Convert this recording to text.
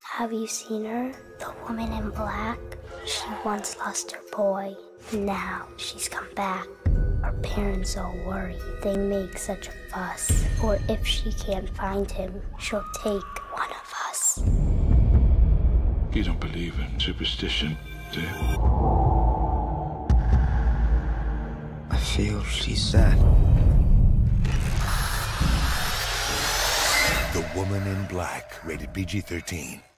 Have you seen her? The woman in black? She once lost her boy. Now she's come back. Our parents all worry. They make such a fuss. Or if she can't find him, she'll take one of us. You don't believe in superstition, do you? I feel she's there. The Woman in Black, rated PG-13.